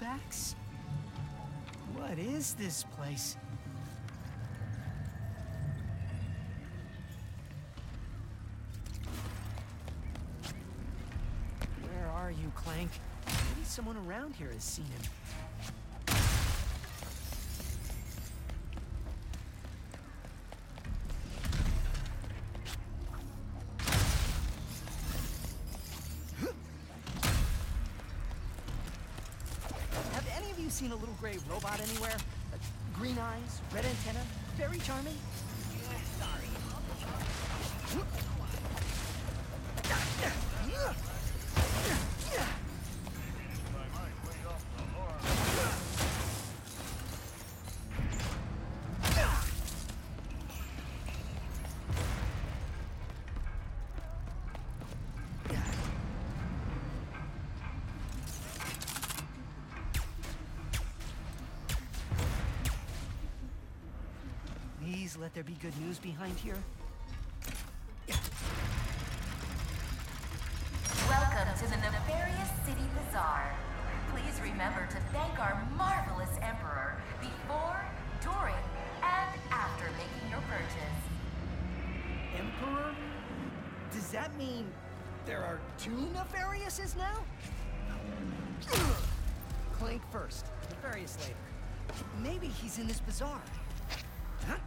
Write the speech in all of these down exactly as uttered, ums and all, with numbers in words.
Mobax? What is this place? Where are you, Clank? Maybe someone around here has seen him. Seen a little gray robot anywhere? Uh, green eyes, red antenna, very charming. Yeah, sorry. Please let there be good news behind here. Welcome to the Nefarious City Bazaar. Please remember to thank our marvelous Emperor before, during, and after making your purchase. Emperor? Does that mean there are two Nefariouses now? Clank first, Nefarious later. Maybe he's in this bazaar. Huh?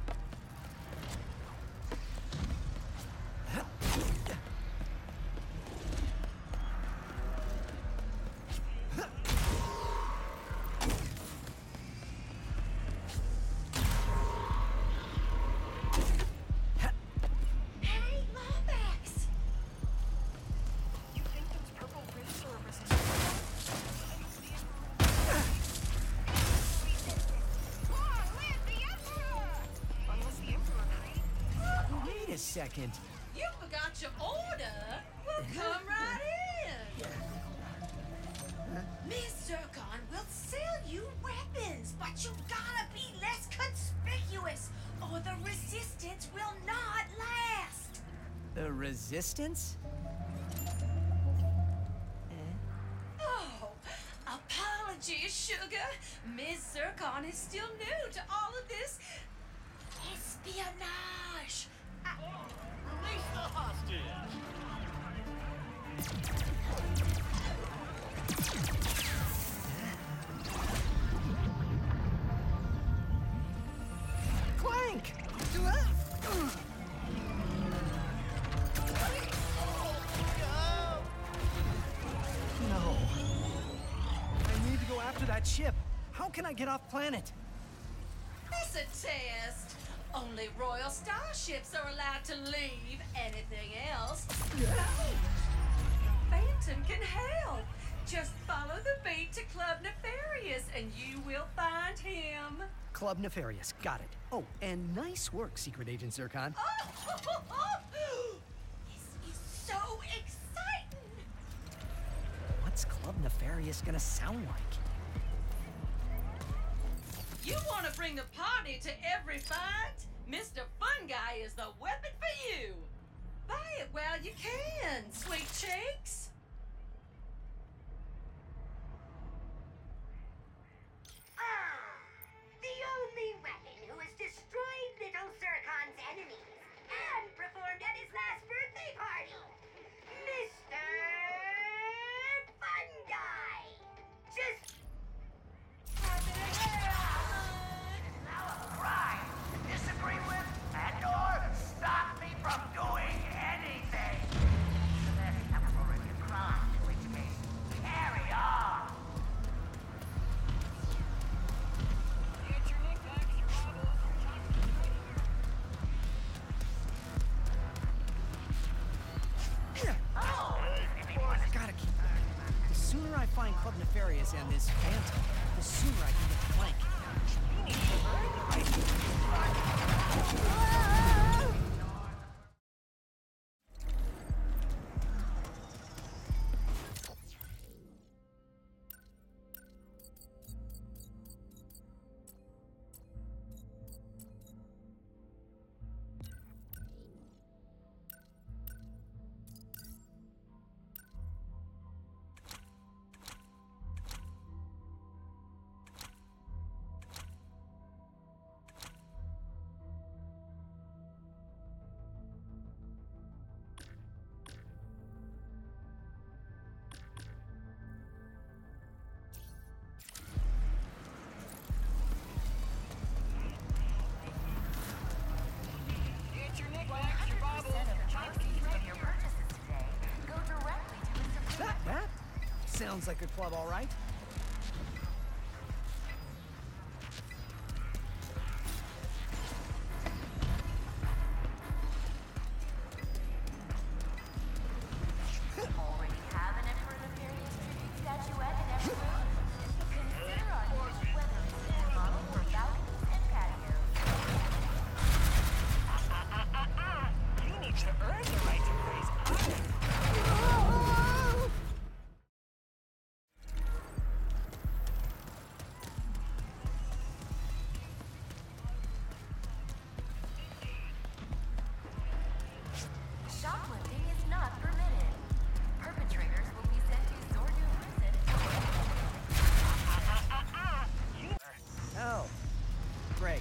Second. You forgot your order? Well, come right in. Miss Zurkon will sell you weapons, but you gotta be less conspicuous, or the resistance will not last. The resistance? Oh, apologies, sugar. Miss Zurkon is still new to all of this espionage. Release the hostage! Clank! No. I need to go after that ship. How can I get off planet? It's a test. Only royal starships are allowed to leave. Anything else? Phantom can help. Just follow the beat to Club Nefarious and you will find him. Club Nefarious, got it. Oh, and nice work, Secret Agent Zurkon. Oh, this is so exciting. What's Club Nefarious gonna sound like? You want to bring the party to every fight? Mister Fun Guy is the weapon for you. Buy it while you can, sweet cheeks. Ah, the only weapon who has destroyed Little Zurkon's enemies and performed at his last birthday party, Mister Fun Guy. Just Disagree with and or stop me from doing anything. The Emperor can cry, in which case, carry on. Get your knickknacks, your bottles, your chocolate. Oh, I gotta keep that. The sooner I find Club Nefarious and this Phantom, the sooner I can get the Clank. Sounds like a club, all right. Already have an Emperor Nefarious tribute statuette in every room? Consider our new weather resistant model for balconies and patios. You need to earn the right to praise others. Shoplifting is not permitted. Perpetrators will be sent to Zordu Prison. Oh, great.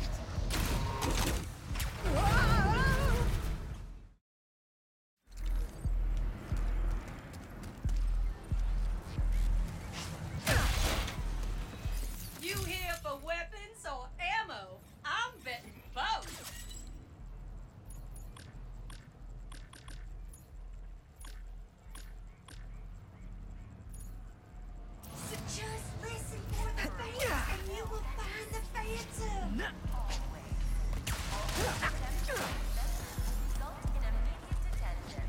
You here for weapons or ammo? I'm betting both. So just listen for the fans, and you will find the phantom. Result in immediate detention.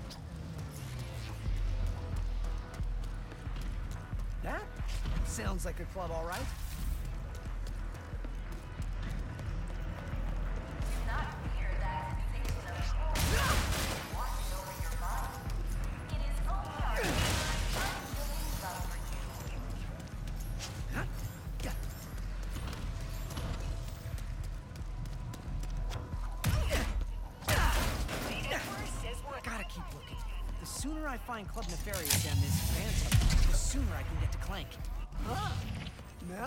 That sounds like a club, all right. Do not fear that sensation of horror washing over your body. It is only our unfeeling love for you. The Emperor says we're Gotta keep looking. The sooner I find Club Nefarious and this Phantom, the sooner I can get to Clank. Huh? No.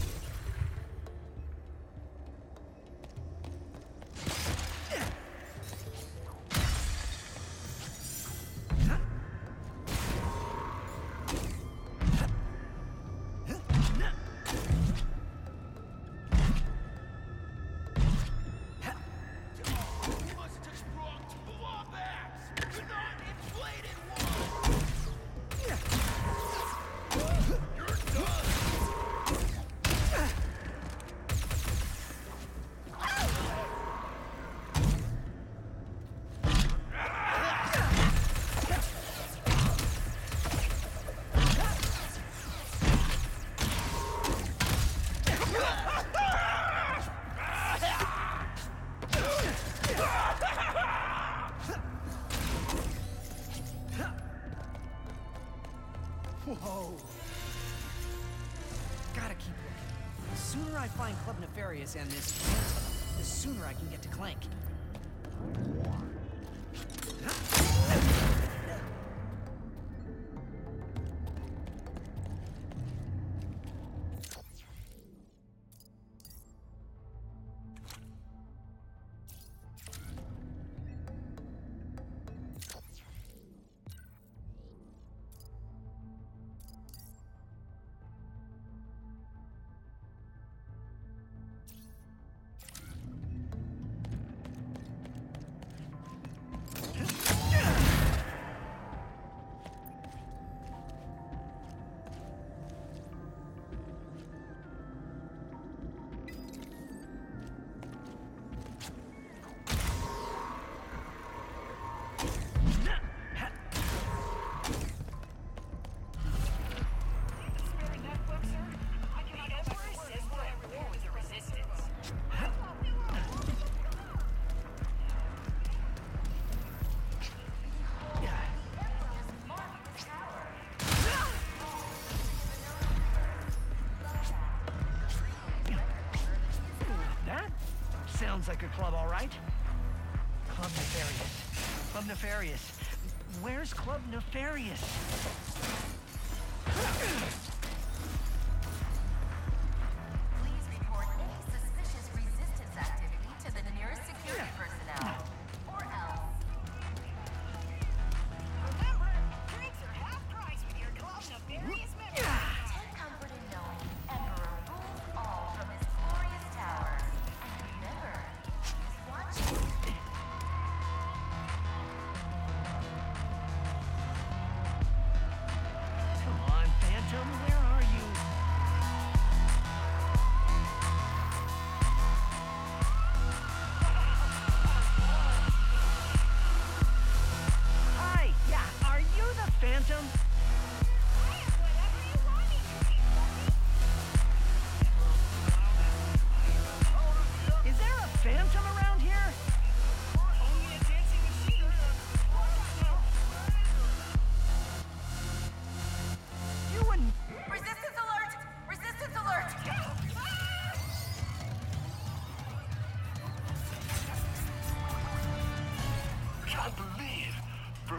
You must have just brought blowbacks! You're not inflated one! You're done! Whoa. Gotta keep looking. The sooner I find Club Nefarious and this Phantom, the sooner I can get to Clank. sparing that book, sir. I cannot. The Emperor says we're at war with the Resistance. I thought we were. Marvelous power. That sounds like a club, all right. Club Nefarious. Club Nefarious. Where's Club Nefarious? Please report any suspicious resistance activity to the nearest security personnel. Or else. Remember, drinks are half price with your Club Nefarious membership. Take comfort in knowing Emperor rules all from his glorious tower. And remember, he's watching.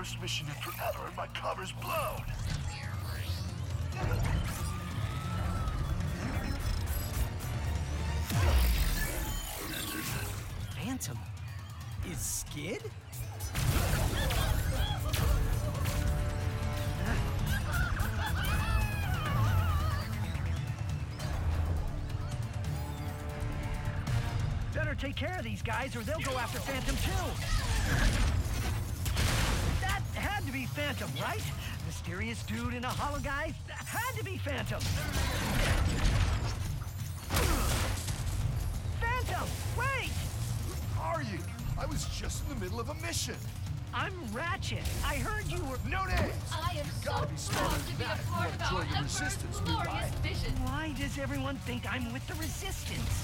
first mission in forever and my cover's blown. Phantom? Is Skid? Better take care of these guys or they'll go after Phantom too. That had to be Phantom, right? Mysterious dude in a hollow guy? That had to be Phantom. Phantom, wait! Who are you? I was just in the middle of a mission. I'm Ratchet. I heard you were... No names! I am so Gotta be smarter proud to than be that a if you part wanna of our join the Emperor's Resistance, new glorious guy. vision. Why does everyone think I'm with the Resistance?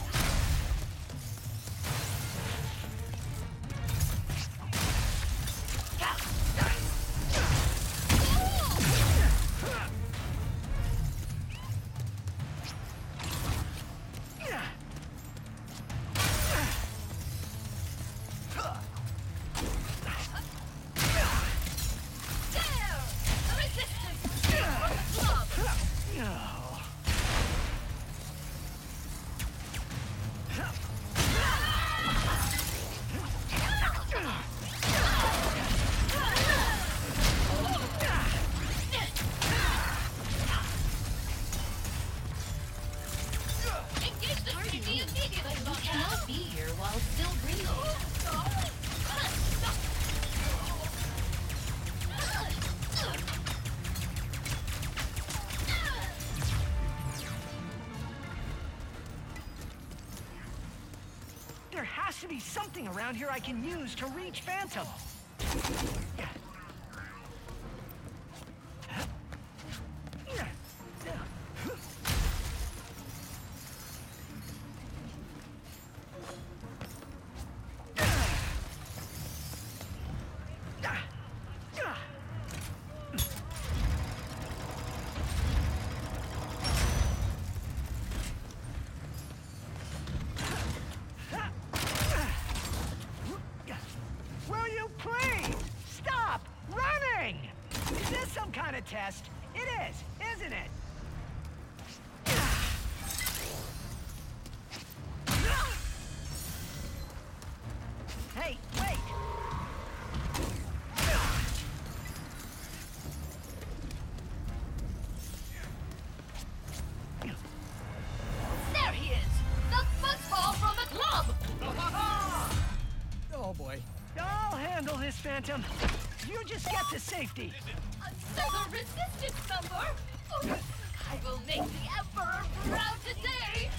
There has to be something around here I can use to reach Phantom. Will you please stop running? Is this some kind of test? It is, isn't it? Hey, wait! There he is! The fuzzball from the club! Oh boy. I'll handle this, Phantom. You just get to safety. Another resistance member? Oh, I will make the Emperor proud today!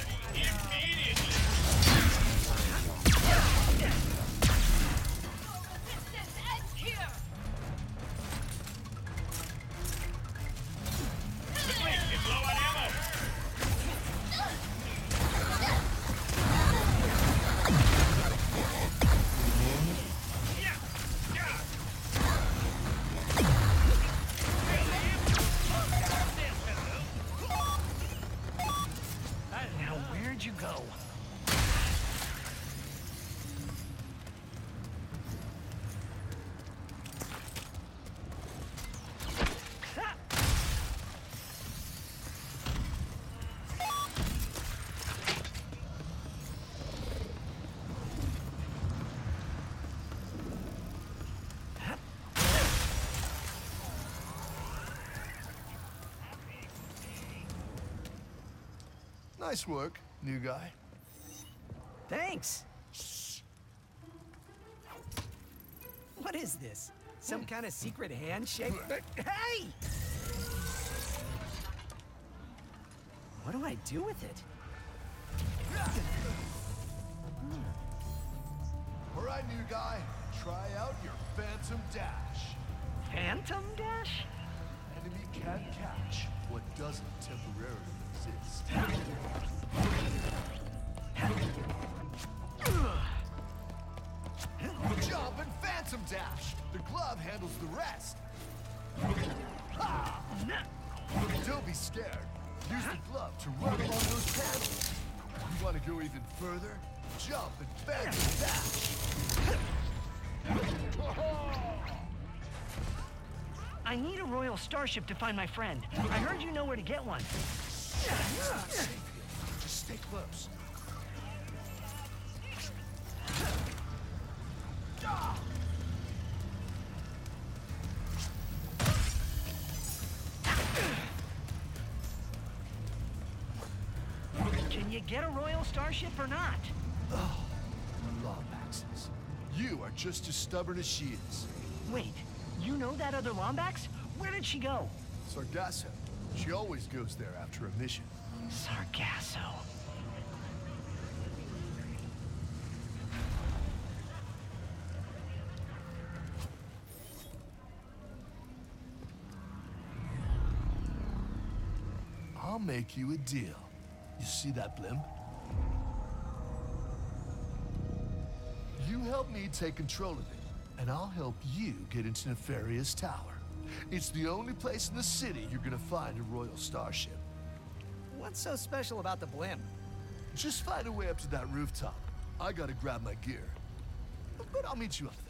No resistance ends here! Now, where'd you go? Nice work, new guy. Thanks. What is this? Some kind of secret handshake? Hey! What do I do with it? All right, new guy. Try out your Phantom Dash. Phantom Dash? Enemy can't catch what doesn't temporarily exist. Jump and Phantom Dash. The glove handles the rest. Ha! Don't be scared. Use the glove to run along those panels. You want to go even further? Jump and Phantom Dash. I need a Royal Starship to find my friend. I heard you know where to get one. It's not safe here. Just stay close. Can you get a Royal Starship or not? Lombaxes. You are just as stubborn as she is. Wait, you know that other Lombax? Where did she go? Sargasso. She always goes there after a mission. Sargasso. I'll make you a deal. You see that blimp? You help me take control of it, and I'll help you get into Nefarious Tower. It's the only place in the city you're gonna find a Royal Starship. What's so special about the blimp? Just find a way up to that rooftop. I gotta grab my gear. But I'll meet you up there.